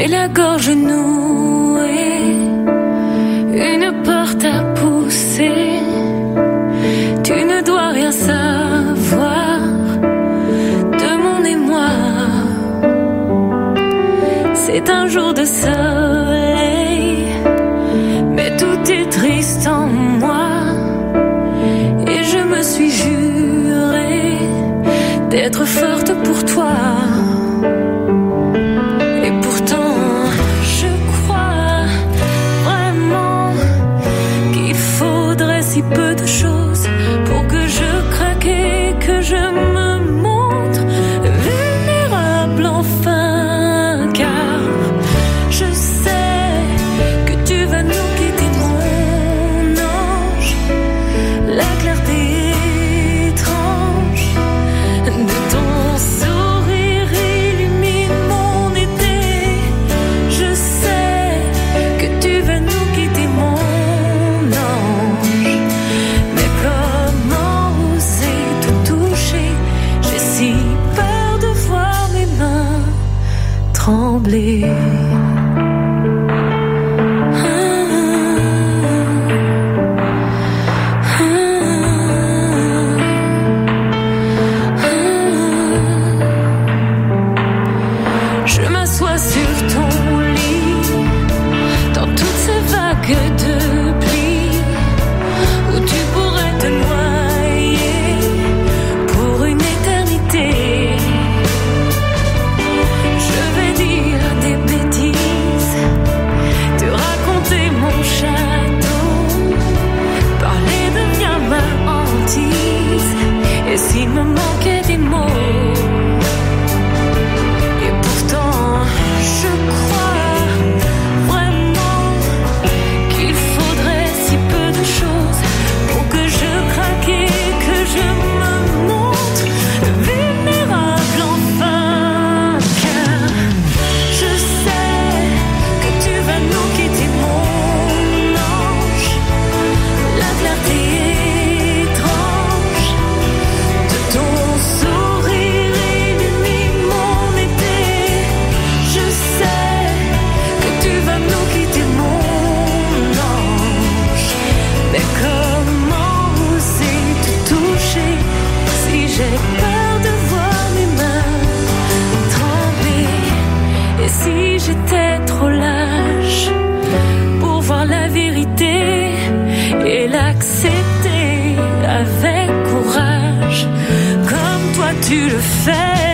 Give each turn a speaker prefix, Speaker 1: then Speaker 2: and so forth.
Speaker 1: et la gorge nouée, une porte à pousser. Tu ne dois rien savoir de mon émoi. C'est un jour de soleil, mais tout est triste en moi. Et je me suis jurée d'être forte pour toi. Et pourtant, je crois vraiment qu'il faudrait si peu de choses pour que je craque et que je me montre vulnérable enfin. Car je sais que tu vas nous quitter, mon ange. La clarté étrange de ton sourire illumine mon été. Je sais que tu vas nous quitter, mon ange. Mais comment oser te toucher? J'ai si peur de voir mes mains trembler. Je m'assois sur ton lit, dans toutes ces vagues de plis, où tu pourrais te noyer pour une éternité. Je vais dire des bêtises, te raconter mon château, parler devient ma hantise, et s'il me manquait des mots. Et pourtant, je crois vraiment qu'il faudrait si peu de choses pour que je craque et que je me montre vulnérable enfin. Car je sais que tu vas nous quitter, mon ange. La clarté étrange de ton sourire illumine mon été. Je sais que tu vas nous quitter, mon ange. Mais comment oser te toucher si j'ai peur de voir mes mains trembler? Et si j'étais trop lâche pour voir la vérité et l'accepter avec courage, comme toi tu le fais?